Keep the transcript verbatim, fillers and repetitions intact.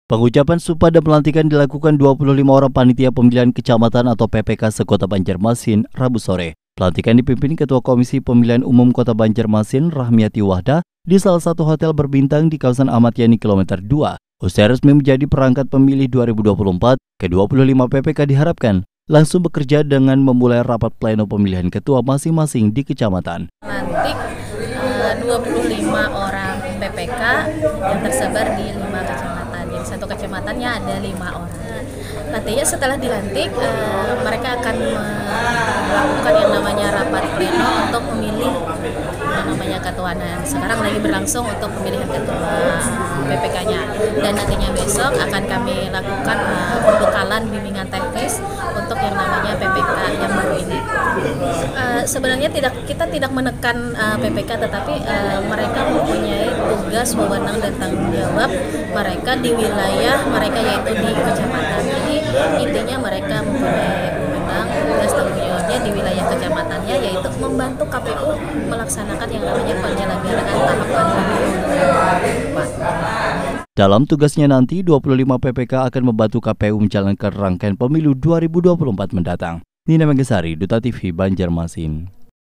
Pengucapan sumpah dan pelantikan dilakukan dua puluh lima orang panitia pemilihan kecamatan atau P P K sekota Banjarmasin Rabu sore. Pelantikan dipimpin Ketua Komisi Pemilihan Umum Kota Banjarmasin Rahmiati Wahda di salah satu hotel berbintang di kawasan Ahmad Yani kilometer dua. Usai resmi menjadi perangkat pemilih dua ribu dua puluh empat, ke dua puluh lima P P K diharapkan langsung bekerja dengan memulai rapat pleno pemilihan ketua masing-masing di kecamatan. Lantik uh, dua puluh lima orang P P K yang tersebar di lima kecamatan. Jadi satu kecamatannya ada lima orang. Nantinya setelah dilantik, uh, mereka akan melakukan yang namanya rapat pleno untuk memilih yang namanya ketua. Nah, sekarang lagi berlangsung untuk pemilihan ketua P P K-nya. Dan nantinya besok akan kami lakukan uh, pembekalan bimbingan teknis untuk yang namanya P P K yang baru ini. Uh, sebenarnya tidak kita tidak menekan uh, P P K, tetapi uh, mereka mempunyai tugas, wewenang dan tanggung jawab mereka di wilayah mereka, yaitu di kecamatan. Jadi intinya mereka mempunyai wewenang, tugas, tanggung jawabnya di wilayah kecamatannya, yaitu membantu K P U melaksanakan yang namanya penyelenggaraan tahapan pemilu. Dalam tugasnya nanti, dua puluh lima P P K akan membantu K P U menjalankan rangkaian pemilu dua ribu dua puluh empat mendatang. Nina Megasari, Duta T V Banjarmasin.